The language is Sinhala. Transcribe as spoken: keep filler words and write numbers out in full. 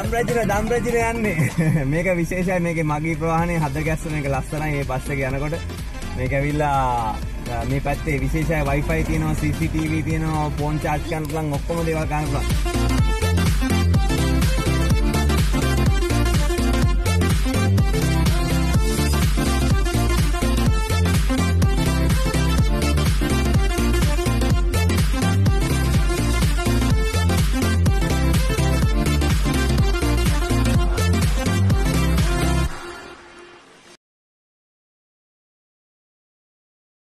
දම්රජිර දම්රජිර යන්නේ. මේක විශේෂයි. මේකේ මගී ප්‍රවාහනේ හද ගැස්ස මේක ලස්සනයි. මේ බස් එක යනකොට මේක ඇවිල්ලා මේ පැත්තේ විශේෂයි Wi-Fi තියෙනවා, C C T V තියෙනවා, ෆෝන් charge කරන්න පුළුවන් ඔක්කොම දේවල් ගන්න පුළුවන්.